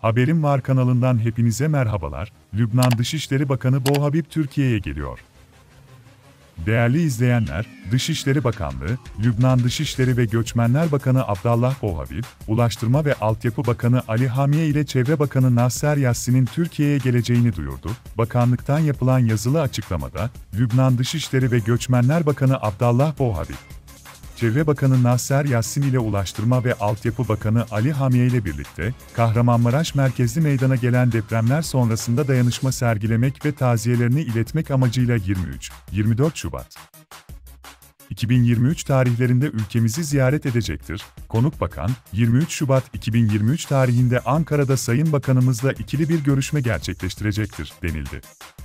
Haberim Var kanalından hepinize merhabalar. Lübnan Dışişleri Bakanı Bohabib Türkiye'ye geliyor. Değerli izleyenler, Dışişleri Bakanlığı, Lübnan Dışişleri ve Göçmenler Bakanı Abdallah Bohabib, Ulaştırma ve Altyapı Bakanı Ali Hamiye ile Çevre Bakanı Nasser Yassin'in Türkiye'ye geleceğini duyurdu. Bakanlıktan yapılan yazılı açıklamada, Lübnan Dışişleri ve Göçmenler Bakanı Abdallah Bohabib, Çevre Bakanı Nasser Yassin ile Ulaştırma ve Altyapı Bakanı Ali Hamiye ile birlikte, Kahramanmaraş merkezli meydana gelen depremler sonrasında dayanışma sergilemek ve taziyelerini iletmek amacıyla 23-24 Şubat 2023 tarihlerinde ülkemizi ziyaret edecektir. Konuk Bakan, 23 Şubat 2023 tarihinde Ankara'da Sayın Bakanımızla ikili bir görüşme gerçekleştirecektir, denildi.